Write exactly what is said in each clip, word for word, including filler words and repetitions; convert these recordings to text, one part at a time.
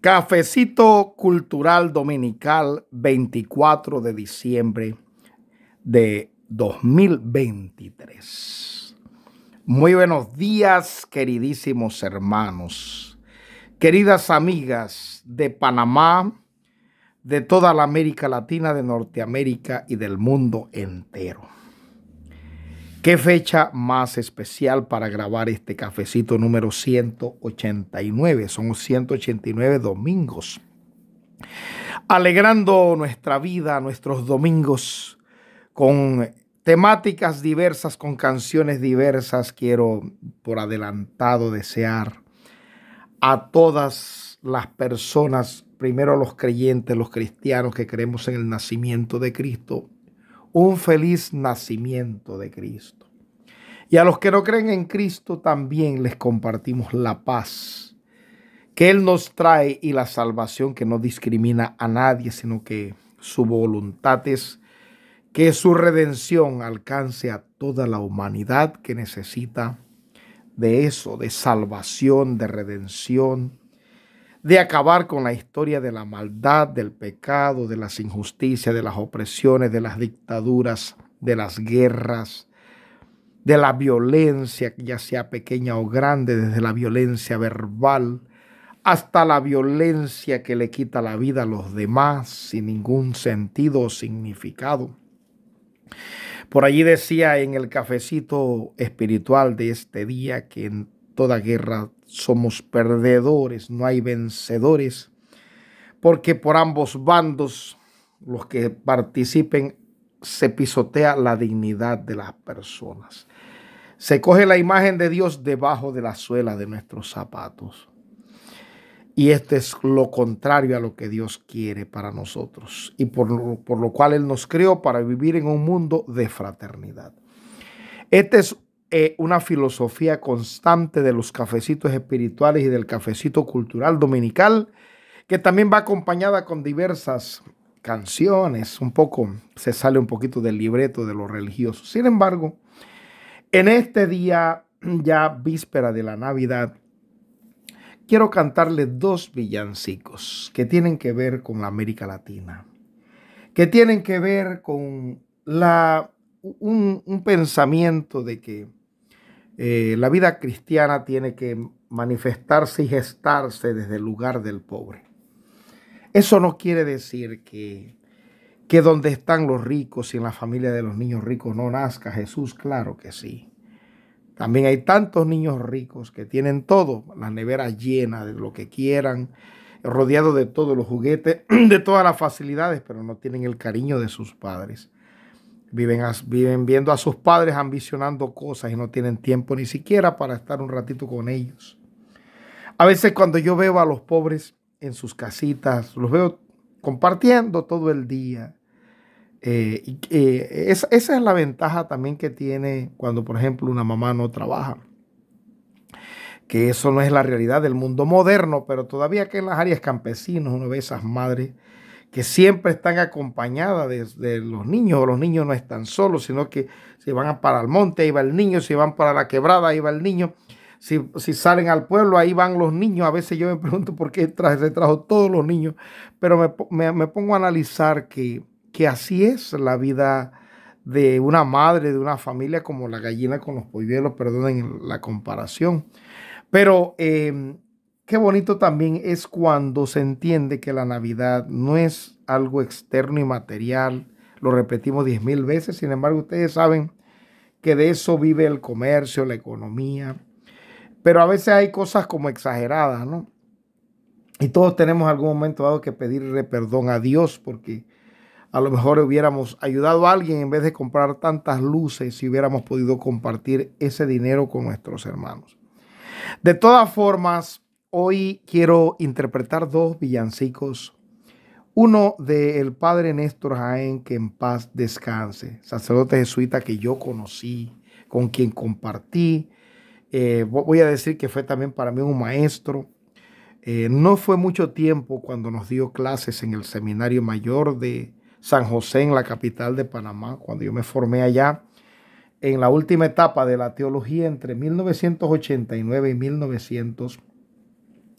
Cafecito Cultural Dominical, veinticuatro de diciembre de dos mil veintitrés. Muy buenos días, queridísimos hermanos, queridas amigas de Panamá, de toda la América Latina, de Norteamérica y del mundo entero. Qué fecha más especial para grabar este cafecito número ciento ochenta y nueve. Son ciento ochenta y nueve domingos, alegrando nuestra vida, nuestros domingos, con temáticas diversas, con canciones diversas. Quiero por adelantado desear a todas las personas, primero los creyentes, los cristianos que creemos en el nacimiento de Cristo, un feliz nacimiento de Cristo. Y a los que no creen en Cristo también les compartimos la paz que Él nos trae y la salvación que no discrimina a nadie, sino que su voluntad es que su redención alcance a toda la humanidad que necesita de eso, de salvación, de redención, de acabar con la historia de la maldad, del pecado, de las injusticias, de las opresiones, de las dictaduras, de las guerras, de la violencia, ya sea pequeña o grande, desde la violencia verbal hasta la violencia que le quita la vida a los demás sin ningún sentido o significado. Por allí decía en el cafecito espiritual de este día que en toda guerra somos perdedores, no hay vencedores, porque por ambos bandos, los que participen, se pisotea la dignidad de las personas. Se coge la imagen de Dios debajo de la suela de nuestros zapatos. Y esto es lo contrario a lo que Dios quiere para nosotros y por lo, por lo cual Él nos creó para vivir en un mundo de fraternidad. Esta es eh, una filosofía constante de los cafecitos espirituales y del cafecito cultural dominical, que también va acompañada con diversas canciones. Un poco se sale un poquito del libreto de lo religioso. Sin embargo, en este día, ya víspera de la Navidad, quiero cantarle dos villancicos que tienen que ver con la América Latina, que tienen que ver con la, un, un pensamiento de que eh, la vida cristiana tiene que manifestarse y gestarse desde el lugar del pobre. Eso no quiere decir que, que donde están los ricos y en la familia de los niños ricos no nazca Jesús. Claro que sí. También hay tantos niños ricos que tienen todo, las neveras llenas de lo que quieran, rodeados de todos los juguetes, de todas las facilidades, pero no tienen el cariño de sus padres. Viven, viven viendo a sus padres ambicionando cosas y no tienen tiempo ni siquiera para estar un ratito con ellos. A veces cuando yo veo a los pobres en sus casitas, los veo compartiendo todo el día. Eh, y, eh, esa, esa es la ventaja también que tiene cuando, por ejemplo, una mamá no trabaja. Que eso no es la realidad del mundo moderno, pero todavía que en las áreas campesinas uno ve esas madres que siempre están acompañadas de, de los niños, o los niños no están solos, sino que si van para el monte, ahí va el niño, si van para la quebrada, ahí va el niño. Si, si salen al pueblo, ahí van los niños. A veces yo me pregunto por qué traje, se trajo todos los niños, pero me, me, me pongo a analizar que que así es la vida de una madre, de una familia, como la gallina con los polluelos, perdonen la comparación. Pero eh, qué bonito también es cuando se entiende que la Navidad no es algo externo y material. Lo repetimos diez mil veces, sin embargo, ustedes saben que de eso vive el comercio, la economía. Pero a veces hay cosas como exageradas, ¿no? Y todos tenemos algún momento dado que pedirle perdón a Dios porque a lo mejor hubiéramos ayudado a alguien en vez de comprar tantas luces si hubiéramos podido compartir ese dinero con nuestros hermanos. De todas formas, hoy quiero interpretar dos villancicos. Uno del padre Néstor Jaén, que en paz descanse, sacerdote jesuita que yo conocí, con quien compartí. Eh, voy a decir que fue también para mí un maestro. Eh, no fue mucho tiempo cuando nos dio clases en el Seminario Mayor de San José, en la capital de Panamá, cuando yo me formé allá en la última etapa de la teología entre mil novecientos ochenta y nueve y mil novecientos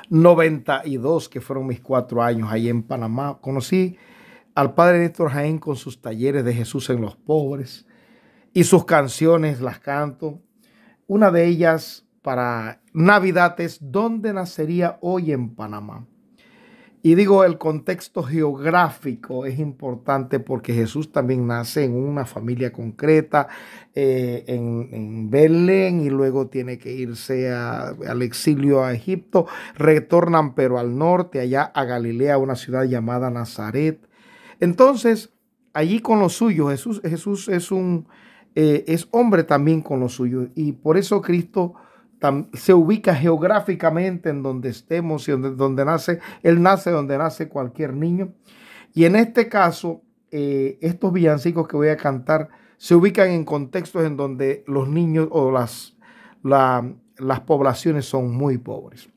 noventa y dos, que fueron mis cuatro años ahí en Panamá. Conocí al padre Néstor Jaén con sus talleres de Jesús en los pobres y sus canciones las canto. Una de ellas para Navidad es ¿Dónde nacería hoy en Panamá? Y digo, el contexto geográfico es importante porque Jesús también nace en una familia concreta, eh, en, en Belén, y luego tiene que irse a- al exilio a Egipto. Retornan pero al norte, allá a Galilea, una ciudad llamada Nazaret. Entonces, allí con los suyos, Jesús, Jesús es un eh, es hombre también con los suyos, y por eso Cristo tam- se ubica geográficamente en donde estemos y donde, donde nace. Él nace donde nace cualquier niño. Y en este caso, eh, estos villancicos que voy a cantar se ubican en contextos en donde los niños o las, la- las poblaciones son muy pobres.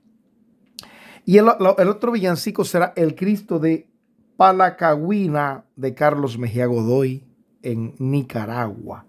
Y el, lo- el otro villancico será El Cristo de Palacagüina, de Carlos Mejía Godoy, en Nicaragua.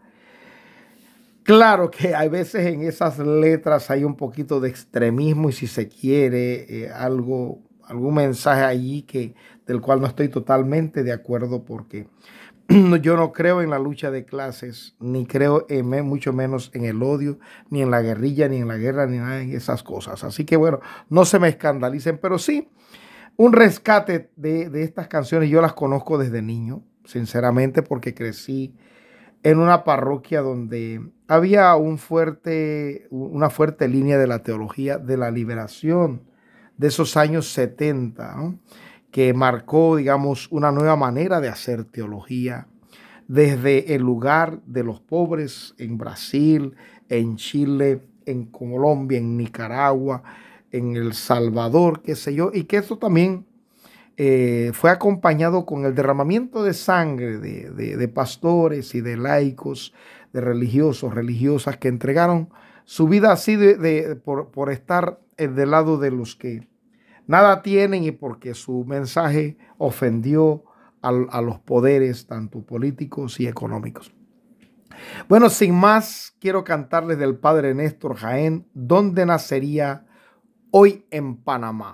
Claro que hay veces en esas letras hay un poquito de extremismo y, si se quiere, eh, algo, algún mensaje allí que, del cual no estoy totalmente de acuerdo, porque yo no creo en la lucha de clases, ni creo en, me- mucho menos en el odio, ni en la guerrilla, ni en la guerra, ni nada de esas cosas. Así que bueno, no se me escandalicen, pero sí un rescate de, de estas canciones. Yo las conozco desde niño, sinceramente, porque crecí en una parroquia donde había un fuerte, una fuerte línea de la teología de la liberación de esos años setenta, ¿no? Que marcó, digamos, una nueva manera de hacer teología desde el lugar de los pobres en Brasil, en Chile, en Colombia, en Nicaragua, en El Salvador, qué sé yo, y que eso también eh, fue acompañado con el derramamiento de sangre de, de- de pastores y de laicos, de religiosos, religiosas que entregaron su vida así de, de- por, por estar eh, del lado de los que nada tienen, y porque su mensaje ofendió al- a los poderes tanto políticos y económicos. Bueno, sin más, quiero cantarles del padre Néstor Jaén, ¿Dónde nacería hoy en Panamá?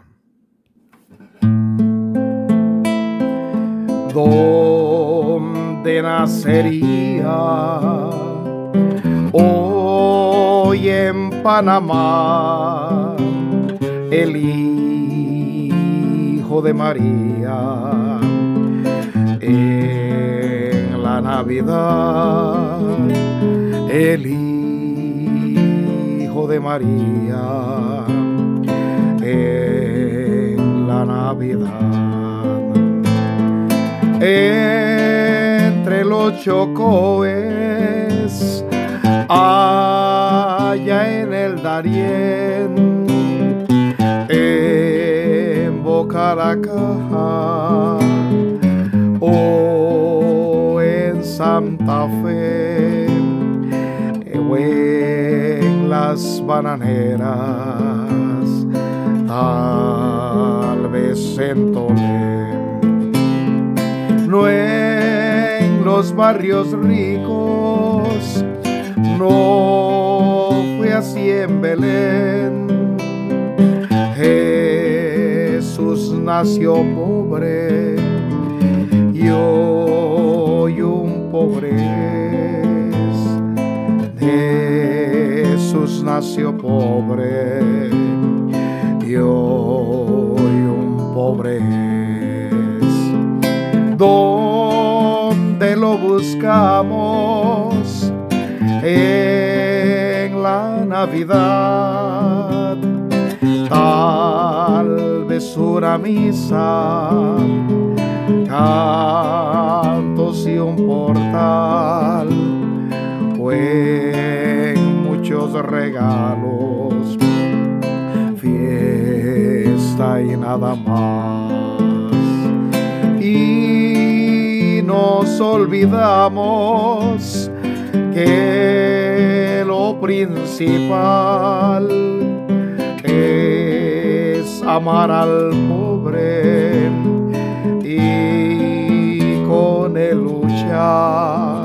¿Dónde nacería hoy en Panamá el Hijo de María? En la Navidad, el Hijo de María, en la Navidad. Entre los chocoes, allá en el Darién, en Boca la Caja o en Santa Fe, o en las bananeras, tal vez en Tolén. No en los barrios ricos, no fue así en Belén. Jesús nació pobre y hoy un pobre es. Jesús nació pobre y hoy un pobre es. ¿Dónde lo buscamos? En la Navidad. Tal vez una misa, cantos y un portal, o en muchos regalos, fiesta y nada más. Y nos olvidamos que lo principal es amar al pobre y con él luchar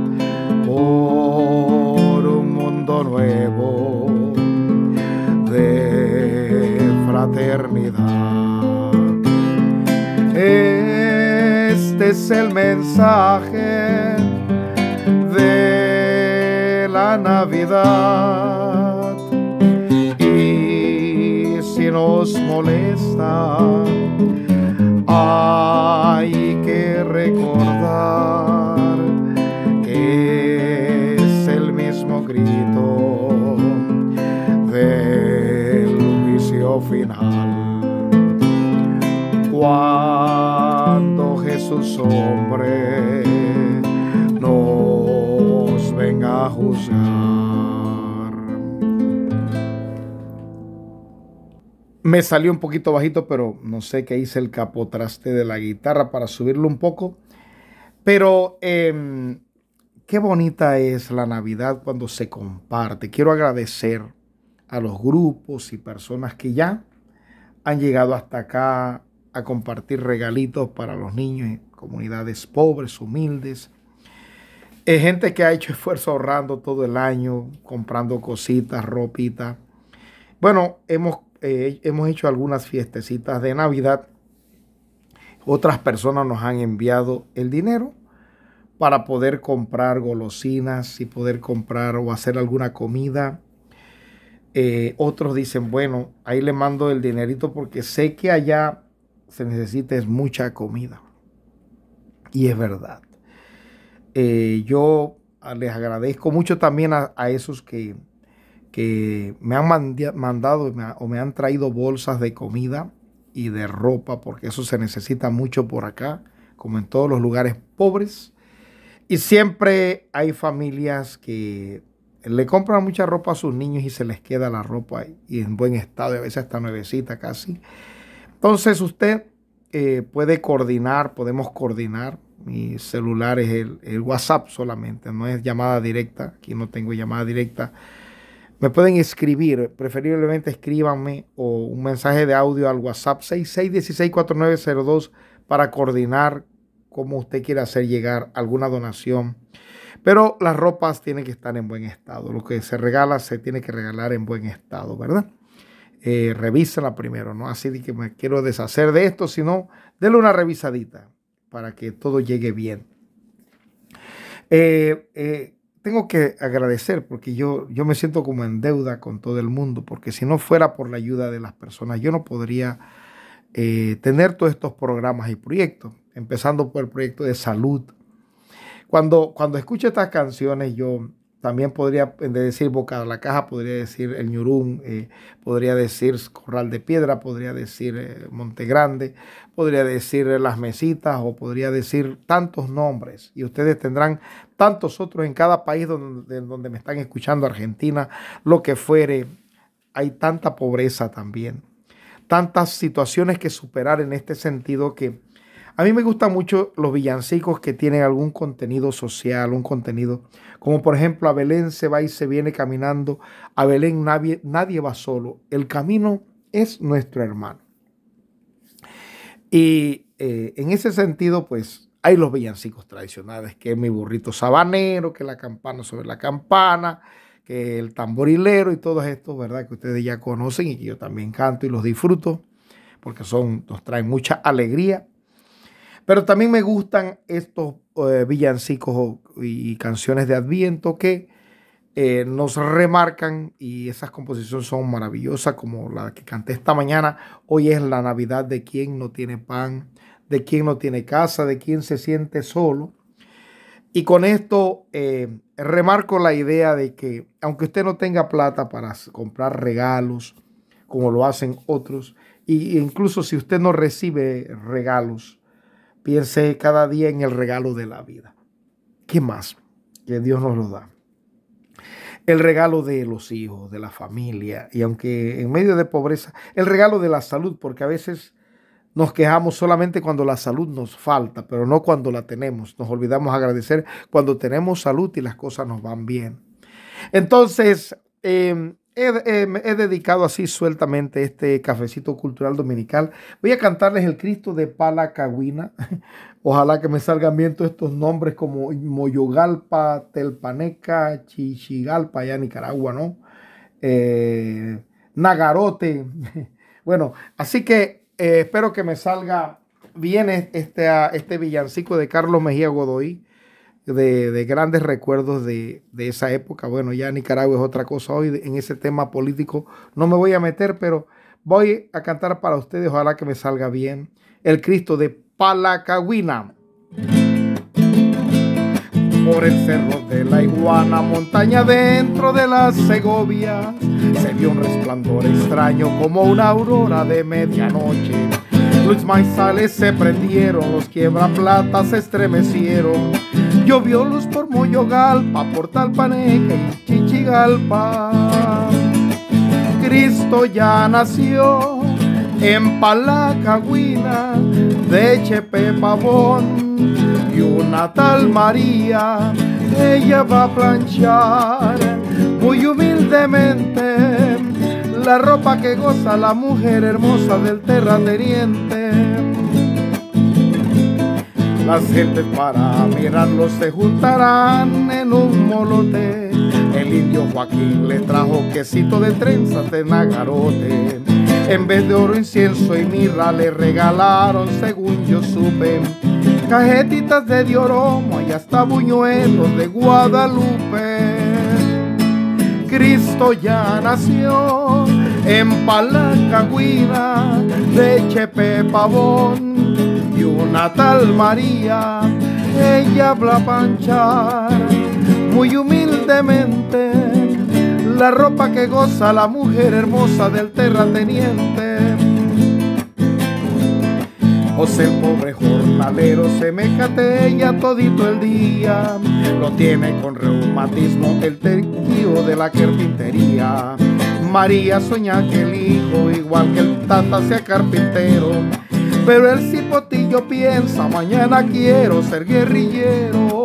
por un mundo nuevo de fraternidad. Este es el mensaje de la Navidad. Y si nos molesta, hay que recordar que es el mismo grito del juicio final. Cuando Jesús hombre nos venga a juzgar. Me salió un poquito bajito, pero no sé qué hice el capotraste de la guitarra para subirlo un poco. Pero eh, qué bonita es la Navidad cuando se comparte. Quiero agradecer a los grupos y personas que ya han llegado hasta acá a compartir regalitos para los niños en comunidades pobres, humildes. Eh, gente que ha hecho esfuerzo ahorrando todo el año, comprando cositas, ropita. Bueno, hemos, eh, hemos hecho algunas fiestecitas de Navidad. Otras personas nos han enviado el dinero para poder comprar golosinas y poder comprar o hacer alguna comida. Eh, otros dicen, bueno, ahí le mando el dinerito porque sé que allá se necesita es mucha comida. Y es verdad. Eh, yo les agradezco mucho también a, a esos que, que me han mandi- mandado me ha- o me han traído bolsas de comida y de ropa, porque eso se necesita mucho por acá, como en todos los lugares pobres. Y siempre hay familias que le compran mucha ropa a sus niños y se les queda la ropa y en buen estado, y a veces hasta nuevecita casi. Entonces usted eh, puede coordinar, podemos coordinar. Mi celular es el, el WhatsApp solamente, no es llamada directa. Aquí no tengo llamada directa. Me pueden escribir, preferiblemente escríbanme o un mensaje de audio al WhatsApp seis seis uno seis cuatro nueve cero dos para coordinar cómo usted quiere hacer llegar alguna donación. Pero las ropas tienen que estar en buen estado. Lo que se regala se tiene que regalar en buen estado, ¿verdad? Eh, revísala primero, ¿no? Así de que me quiero deshacer de esto, sino denle una revisadita para que todo llegue bien. Eh, eh, tengo que agradecer porque yo, yo me siento como en deuda con todo el mundo, porque si no fuera por la ayuda de las personas, yo no podría eh, tener todos estos programas y proyectos, empezando por el proyecto de salud. Cuando, cuando escucho estas canciones, yo también podría eh, decir Boca de la Caja, podría decir El Ñurún, eh, podría decir Corral de Piedra, podría decir eh, Monte Grande, podría decir eh, Las Mesitas o podría decir tantos nombres. Y ustedes tendrán tantos otros en cada país donde, donde me están escuchando, Argentina, lo que fuere. Hay tanta pobreza también, tantas situaciones que superar en este sentido que a mí me gustan mucho los villancicos que tienen algún contenido social, un contenido, como por ejemplo a Belén se va y se viene caminando, a Belén nadie, nadie va solo, el camino es nuestro hermano. Y eh, en ese sentido, pues hay los villancicos tradicionales, que es mi burrito sabanero, que la campana sobre la campana, que el tamborilero y todos estos, ¿verdad? Que ustedes ya conocen y que yo también canto y los disfruto, porque son, nos traen mucha alegría. Pero también me gustan estos eh, villancicos y canciones de Adviento que eh, nos remarcan y esas composiciones son maravillosas como la que canté esta mañana. Hoy es la Navidad de quien no tiene pan, de quien no tiene casa, de quien se siente solo. Y con esto eh, remarco la idea de que aunque usted no tenga plata para comprar regalos, como lo hacen otros, e incluso si usted no recibe regalos, piense cada día en el regalo de la vida. ¿Qué más? Que Dios nos lo da. El regalo de los hijos, de la familia, y aunque en medio de pobreza, el regalo de la salud, porque a veces nos quejamos solamente cuando la salud nos falta, pero no cuando la tenemos. Nos olvidamos agradecer cuando tenemos salud y las cosas nos van bien. Entonces, eh, he, he, he dedicado así sueltamente este cafecito cultural dominical. Voy a cantarles el Cristo de Palacagüina. Ojalá que me salgan bien todos estos nombres como Moyogalpa, Telpaneca, Chichigalpa, allá en Nicaragua, ¿no? Eh, Nagarote. Bueno, así que eh, espero que me salga viene este, este villancico de Carlos Mejía Godoy, de, de grandes recuerdos de, de esa época. Bueno, ya Nicaragua es otra cosa hoy, en ese tema político no me voy a meter, pero voy a cantar para ustedes, ojalá que me salga bien, El Cristo de Palacagüina. Por el cerro de la Iguana, montaña dentro de la Segovia, se vio un resplandor extraño como una aurora de medianoche. Los maizales se prendieron, los quiebraplatas se estremecieron. Llovió luz por Moyogalpa, por Talpaneca y Chichigalpa. Cristo ya nació en Palacagüina, de Chepe Pavón, y una tal María, ella va a planchar muy humildemente la ropa que goza la mujer hermosa del terrateniente. Las gentes para mirarlo se juntarán en un molote. El indio Joaquín le trajo quesito de trenzas de Nagarote. En vez de oro, incienso y mirra le regalaron, según yo supe, cajetitas de dioromo y hasta buñuelos de Guadalupe. Cristo ya nació en Palacagüina, de Chepe Pavón, y una tal María, ella habla panchar muy humildemente la ropa que goza la mujer hermosa del terrateniente. José, el pobre jornalero, se me catea todito el día, lo tiene con reumatismo el terquío de la carpintería. María sueña que el hijo, igual que el tata, sea carpintero, pero el cipotillo piensa, mañana quiero ser guerrillero.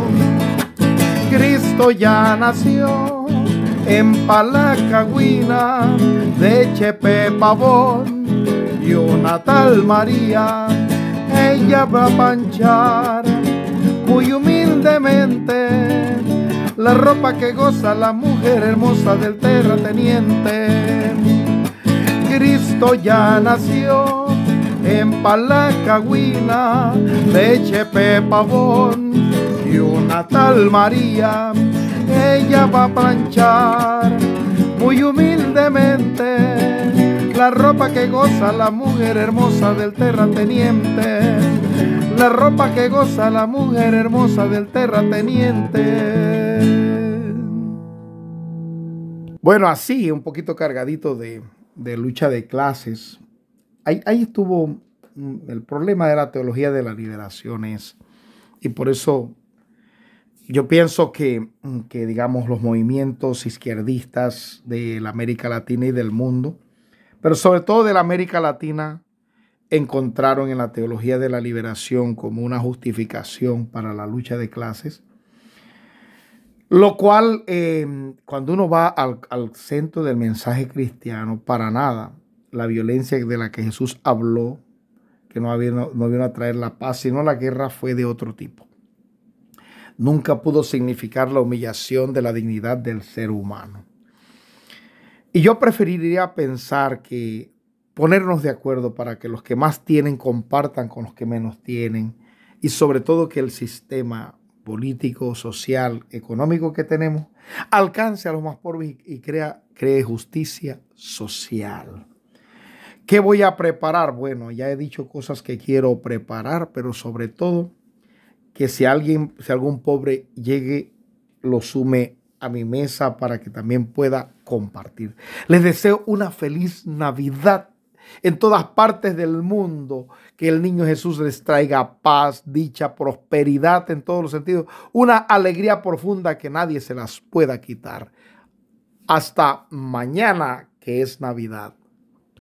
Cristo ya nació en Palacagüina, de Chepe Pavón, y una tal María, ella va a panchar muy humildemente la ropa que goza la mujer hermosa del terrateniente. Cristo ya nació en Palacagüina, de Chepe Pavón, y una tal María, ella va a planchar muy humildemente la ropa que goza la mujer hermosa del terrateniente. La ropa que goza la mujer hermosa del terrateniente. Bueno, así, un poquito cargadito de, de lucha de clases. Ahí, ahí estuvo el problema de la teología de la liberación es, y por eso yo pienso que, que, digamos, los movimientos izquierdistas de la América Latina y del mundo, pero sobre todo de la América Latina, encontraron en la teología de la liberación como una justificación para la lucha de clases, lo cual, eh, cuando uno va al, al centro del mensaje cristiano, para nada, la violencia de la que Jesús habló, que no, había, no, no vino a traer la paz, sino la guerra, fue de otro tipo. Nunca pudo significar la humillación de la dignidad del ser humano. Y yo preferiría pensar que ponernos de acuerdo para que los que más tienen compartan con los que menos tienen, y sobre todo que el sistema político, social, económico que tenemos alcance a los más pobres y crea, cree justicia social. ¿Qué voy a preparar? Bueno, ya he dicho cosas que quiero preparar, pero sobre todo que si alguien, si algún pobre llegue, lo sume a mi mesa para que también pueda compartir. Les deseo una feliz Navidad en todas partes del mundo, que el niño Jesús les traiga paz, dicha, prosperidad en todos los sentidos, una alegría profunda que nadie se las pueda quitar. Hasta mañana, que es Navidad.